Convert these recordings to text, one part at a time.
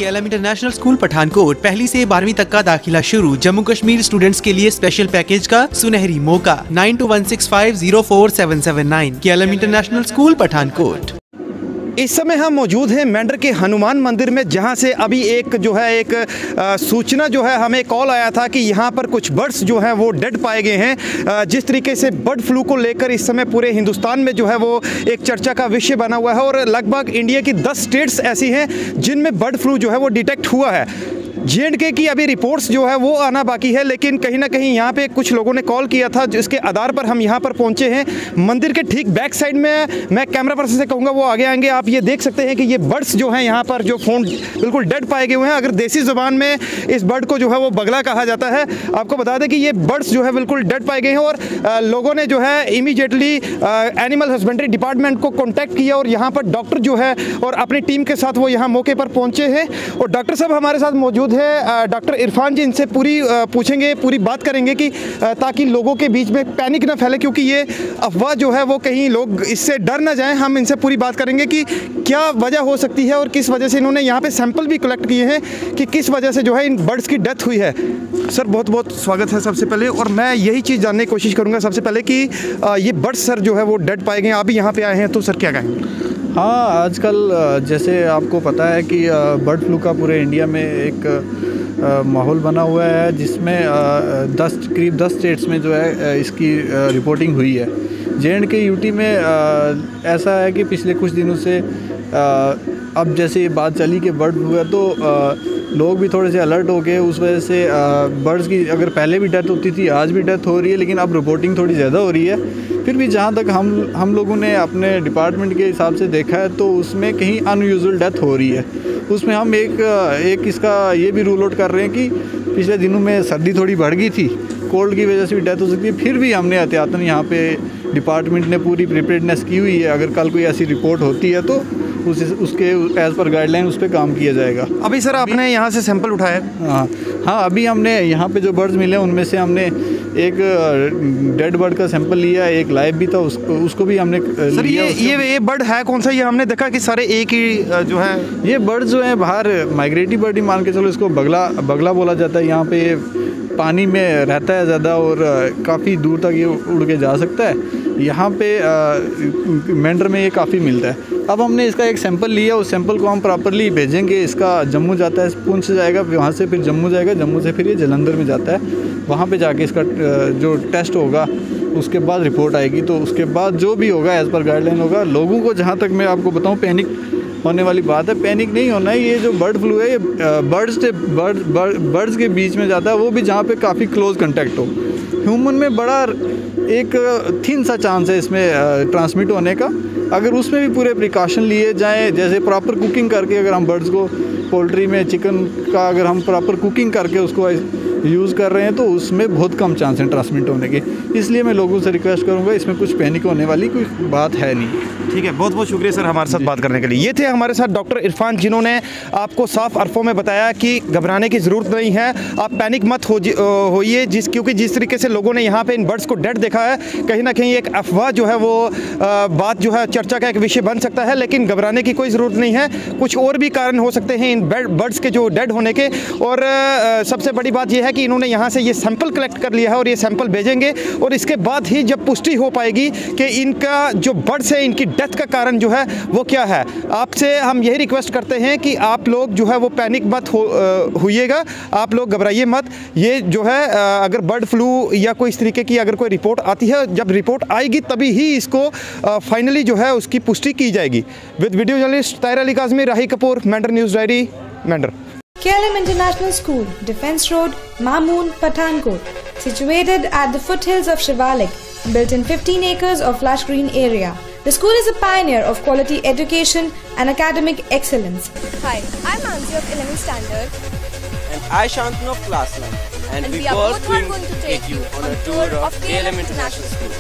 KLM international school Pathankot 1ली से 12वीं तक का दाखिला शुरू। जम्मू कश्मीर स्टूडेंट्स के लिए स्पेशल पैकेज का सुनहरी मौका। 9216504779 KLM इंटरनेशनल स्कूल पठानकोट। इस समय हम मौजूद हैं मेंढर के हनुमान मंदिर में, जहां से अभी एक सूचना हमें कॉल आया था कि यहां पर कुछ बर्ड्स जो हैं वो डेड पाए गए हैं। जिस तरीके से बर्ड फ्लू को लेकर इस समय पूरे हिंदुस्तान में जो है वो एक चर्चा का विषय बना हुआ है और लगभग इंडिया की 10 स्टेट्स ऐसी हैं जिनमें बर्ड फ्लू जो है वो डिटेक्ट हुआ है। J&K की अभी रिपोर्ट्स जो है वो आना बाकी है, लेकिन कहीं ना कहीं यहाँ पे कुछ लोगों ने कॉल किया था, जिसके आधार पर हम यहाँ पर पहुँचे हैं। मंदिर के ठीक बैक साइड में मैं कैमरा पर्सन से कहूँगा वो आगे आएंगे। आप ये देख सकते हैं कि ये बर्ड्स जो हैं यहाँ पर जो फोन बिल्कुल डेड पाए गए हुए हैं। अगर देसी ज़ुबान में इस बर्ड को जो है वो बगला कहा जाता है। आपको बता दें कि ये बर्ड्स जो है बिल्कुल डेड पाए गए हैं और लोगों ने जो है इमीडिएटली एनिमल हस्बेंड्री डिपार्टमेंट को कॉन्टैक्ट किया और यहाँ पर डॉक्टर जो है और अपनी टीम के साथ वो यहाँ मौके पर पहुँचे हैं। और डॉक्टर साहब हमारे साथ मौजूद है, डॉक्टर इरफान जी। इनसे पूछेंगे, पूरी बात करेंगे कि ताकि लोगों के बीच में पैनिक ना फैले, क्योंकि ये अफवाह जो है वो कहीं लोग इससे डर ना जाएं। हम इनसे पूरी बात करेंगे कि क्या वजह हो सकती है और किस वजह से इन्होंने यहाँ पे सैंपल भी कलेक्ट किए हैं कि किस वजह से जो है इन बर्ड्स की डेथ हुई है। सर बहुत बहुत स्वागत है सबसे पहले, और मैं यही चीज़ जानने की कोशिश करूँगा सबसे पहले कि ये बर्ड्स सर जो है वो डेड पाए गए, आप भी यहाँ पर आए हैं, तो सर क्या कहेंगे? हाँ, आजकल जैसे आपको पता है कि बर्ड फ्लू का पूरे इंडिया में एक माहौल बना हुआ है, जिसमें करीब 10 स्टेट्स में जो है इसकी रिपोर्टिंग हुई है। J&K यूटी में ऐसा है कि पिछले कुछ दिनों से अब जैसे ये बात चली कि बर्ड फ्लू है, तो लोग भी थोड़े से अलर्ट हो गए। उस वजह से बर्ड्स की अगर पहले भी डेथ होती थी, आज भी डेथ हो रही है, लेकिन अब रिपोर्टिंग थोड़ी ज़्यादा हो रही है। फिर भी जहाँ तक हम लोगों ने अपने डिपार्टमेंट के हिसाब से देखा है, तो उसमें कहीं अनयूजुअल डेथ हो रही है। उसमें हम एक इसका ये भी रूल आउट कर रहे हैं कि पिछले दिनों में सर्दी थोड़ी बढ़ गई थी, कोल्ड की वजह से भी डेथ हो सकती है। फिर भी हमने एहतियातन यहाँ पे डिपार्टमेंट ने पूरी प्रिपेयर्डनेस की हुई है। अगर कल कोई ऐसी रिपोर्ट होती है तो उसके एज़ पर गाइडलाइन उस पर काम किया जाएगा। अभी सर आपने यहाँ से सैंपल उठाया? हाँ, अभी हमने यहाँ पे जो बर्ड्स मिले उनमें से हमने एक डेड बर्ड का सैंपल लिया, एक लाइव भी था, उसको भी हमने सर ये बर्ड है कौन सा? ये हमने देखा कि सारे एक ही जो है ये बर्ड जो है बाहर माइग्रेटरी बर्ड ही मान के चलो, इसको बगला बोला जाता है। यहाँ पे पानी में रहता है ज़्यादा और काफ़ी दूर तक ये उड़ के जा सकता है। यहाँ पे मेंढर में ये काफ़ी मिलता है। अब हमने इसका एक सैंपल लिया, उस सैंपल को हम प्रॉपरली भेजेंगे। इसका जम्मू जाता है, पुंछ जाएगा, वहाँ से फिर जम्मू जाएगा, जम्मू से फिर ये जालंधर में जाता है। वहाँ पे जाके इसका जो टेस्ट होगा उसके बाद रिपोर्ट आएगी। तो उसके बाद जो भी होगा एज़ पर गाइडलाइन होगा। लोगों को जहाँ तक मैं आपको बताऊँ, पैनिक होने वाली बात है, पैनिक नहीं होना है। ये जो बर्ड फ्लू है ये बर्ड्स के बीच में जाता है, वो भी जहाँ पे काफ़ी क्लोज कांटेक्ट हो। ह्यूमन में बड़ा एक थिन सा चांस है इसमें ट्रांसमिट होने का। अगर उसमें भी पूरे प्रिकॉशन लिए जाएँ, जैसे प्रॉपर कुकिंग करके, अगर हम बर्ड्स को पोल्ट्री में चिकन का अगर हम प्रॉपर कुकिंग करके उसको यूज़ कर रहे हैं, तो उसमें बहुत कम चांस हैं ट्रांसमिट होने के। इसलिए मैं लोगों से रिक्वेस्ट करूंगा, इसमें कुछ पैनिक होने वाली कोई बात है नहीं। ठीक है, बहुत बहुत शुक्रिया सर हमारे साथ बात करने के लिए। ये थे हमारे साथ डॉक्टर इरफान, जिन्होंने आपको साफ अरफों में बताया कि घबराने की ज़रूरत नहीं है, आप पैनिक मत होइए, क्योंकि जिस तरीके से लोगों ने यहाँ पे इन बर्ड्स को डेड देखा है, कहीं ना कहीं एक अफवाह जो है वो बात जो है चर्चा का एक विषय बन सकता है। लेकिन घबराने की कोई ज़रूरत नहीं है, कुछ और भी कारण हो सकते हैं इन बर्ड्स के जो डेड होने के। और सबसे बड़ी बात यह है कि इन्होंने यहाँ से ये सैंपल कलेक्ट कर लिया है और ये सैंपल भेजेंगे, और इसके बाद ही जब पुष्टि हो पाएगी कि इनका जो बर्ड्स है इनकी डेथ का कारण जो है वो क्या है। आपसे हम यही रिक्वेस्ट करते हैं कि आप लोग जो है वो पैनिक मत होइएगा, आप लोग घबराइए मत। ये जो है अगर बर्ड फ्लू या कोई इस तरीके की अगर कोई रिपोर्ट आती है, जब रिपोर्ट आएगी तभी ही इसको फाइनली जो है उसकी पुष्टि की जाएगी। With video journalist Tahir Ali Kazmi, Rahi Kapoor, Mendhar news diary, Mendhar. KLM International School, Defence Road, Mamoon, Pathankot, situated at the foothills of Shivalik, built in 15 acres of lush green area. The school is a pioneer of quality education and academic excellence. Hi, I'm Anzi of 11th Standard. And I Shantanu of Class 9. And we both are going to take you on a tour of KLM International School.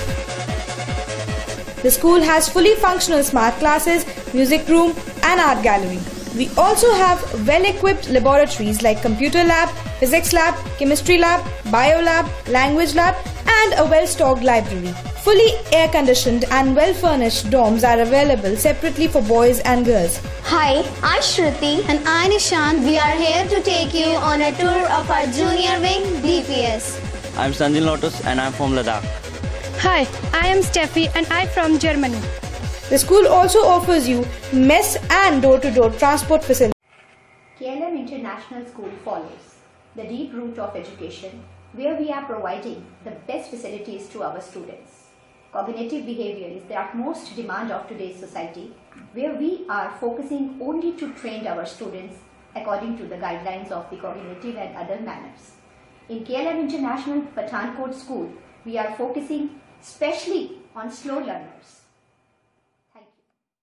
The school has fully functional smart classes, music room and art gallery. We also have well-equipped laboratories like computer lab, physics lab, chemistry lab, bio lab, language lab and a well-stocked library. Fully air-conditioned and well-furnished dorms are available separately for boys and girls. Hi, I'm Shruti. And I'm Nishant. We are here to take you on a tour of our junior wing, DPS. I'm Sanjin Lotus and I'm from Ladakh. Hi, I am Steffi and I'm from Germany. The school also offers you mess and door-to-door transport facilities. KLM International School follows the deep root of education, where we are providing the best facilities to our students. Cognitive behavior is the utmost demand of today's society, where we are focusing only to train our students according to the guidelines of the cognitive and other manners. In KLM International Pathankot School, we are focusing specially on slow learners.